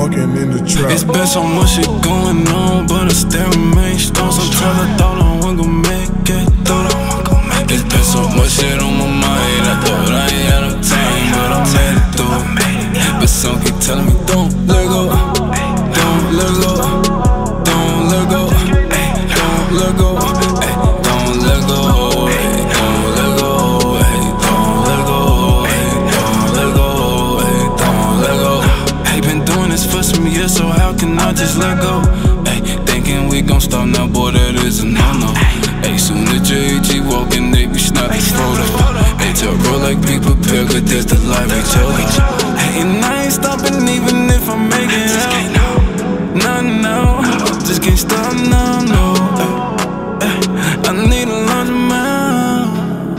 Bunkin in the trap. It's been so much shit going on, but I still remain strong. Sometimes I thought I wasn't gon' make it through. It's been so much shit on my mind, I thought I ain't had no time, but I made it through. But some keep telling me don't let go, don't let go, don't let go, don't let go, don't let go, don't let go, don't let go, don't let go, don't let go. Hey, been doing this for some years, so how can I just let go? Hey, thinking we gon' stop now, boy, that is a no-no. Hey, soon as JG walking, they be snapping photos. Hey, to roll like people prepare, cause that's the life we chose. Hey, and I ain't stopping even if I make it out. No, no, just can't stop, no, no. I need a large amount.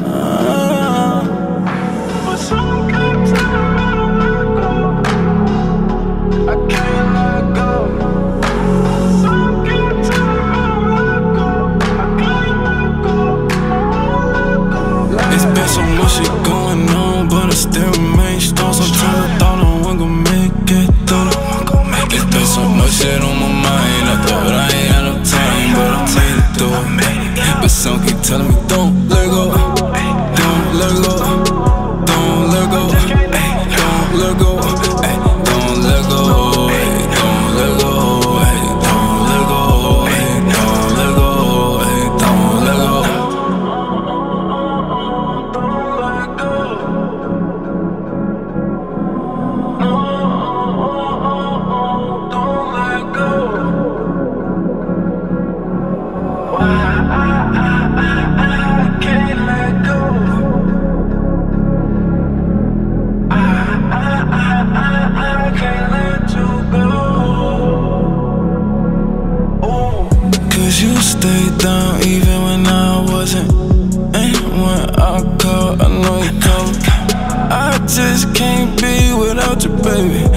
But some can't tell me to let go. I can't let go. Some can't tell me to let go. I can't let go. It's been so much shit going on, but I still remain strong. Sometimes I thought I wasn't gon' make it through. It's been so much shit on my mind, I thought I ain't had no time, but I made it through. But some keep telling me don't let go, don't let go, don't let go, don't let go, don't let go, don't let go, don't let go, don't let go, don't let go. You stayed down even when I wasn't. And when I called, I know you called. I just can't be without you, baby.